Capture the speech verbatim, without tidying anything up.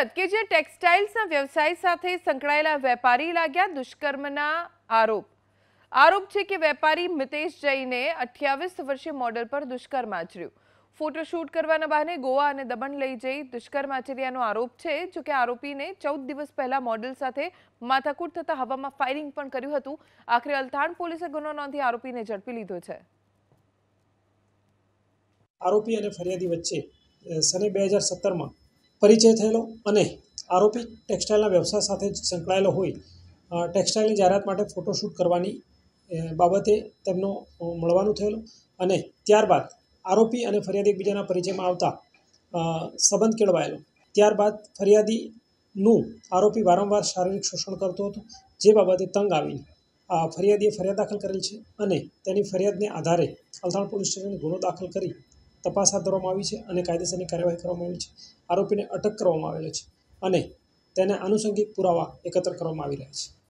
સુરત કે જે ટેક્સટાઇલ્સના વ્યવસાય સાથે સંકળાયેલા વેપારી લાગ્યા દુષ્કર્મના આરોપ આરોપ છે કે વેપારી મિતેશ જૈને અઠ્યાવીસ વર્ષીય મોડલ પર દુષ્કર્મ આચર્યું। ફોટોશૂટ કરવાના બહાને ગોવા અને દમણ લઈ જઈ દુષ્કર્મ આચર્યાનો આરોપ છે। જો કે આરોપીને ચૌદ દિવસ પહેલા મોડલ સાથે માથાકૂટ થતા હવામાં ફાયરિંગ પણ કર્યું હતું। આખરે અલથાણ પોલીસે ગુનો નોંધી આરોપીને ઝડપી લીધો છે। આરોપી અને ફરિયાદી વચ્ચે સને બે હજાર સત્તરમાં પરિચય થયેલો અને આરોપી ટેક્સટાઇલના વ્યવસાય સાથે સંકળાયેલો હોય ટેક્સટાઇલની જાહેરાત માટે ફોટોશૂટ કરવાની બાબતે તેમનો મળવાનું થયેલું અને ત્યારબાદ આરોપી અને ફરિયાદી એકબીજાના પરિચયમાં આવતા સંબંધ કેળવાયેલો। ત્યારબાદ ફરિયાદીનું આરોપી વારંવાર શારીરિક શોષણ કરતો હતો, જે બાબતે તંગ આવીને ફરિયાદીએ ફરિયાદ દાખલ કરેલ છે અને તેની ફરિયાદને આધારે અલથાણ પોલીસ સ્ટેશને ગુનો દાખલ કરી તપાસ હાથ ધરવામાં આવી છે અને કાયદેસરની કાર્યવાહી કરવામાં આવી છે। આરોપીને અટક કરવામાં આવેલો છે અને તેના આનુષંગિક પુરાવા એકત્ર કરવામાં આવી રહ્યા છે।